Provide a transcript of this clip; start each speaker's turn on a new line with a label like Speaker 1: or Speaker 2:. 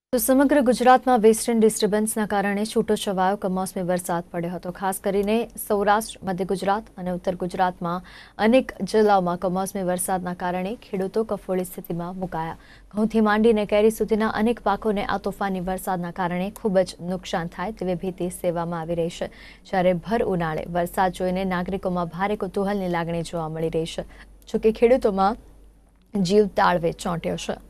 Speaker 1: તો સમગ્ર ગુજરાતમાં વેસ્ટર્ન ડિસ્ટર્બન્સના કારણે છૂટોછવાયો કમોસમી વરસાદ પડ્યો હતો। ખાસ કરીને સૌરાષ્ટ્ર, મધ્ય ગુજરાત અને ઉત્તર ગુજરાતમાં અનેક જિલ્લાઓમાં કમોસમી વરસાદના કારણે ખેડૂતો કફોડી સ્થિતિમાં મુકાયા। ઘઉંથી માંડીને કેરી સુધીના અનેક પાકોને આ તોફાની વરસાદના કારણે ખૂબ જ નુકસાન થાય તેવી ભીતિ સેવવામાં આવી રહી છે। જ્યારે ભર ઉનાળે વરસાદ જોઈને નાગરિકોમાં ભારે કુતૂહલની લાગણી જોવા મળી રહી છે। જોકે ખેડૂતોમાં જીવ તાળવે ચોંટ્યો છે।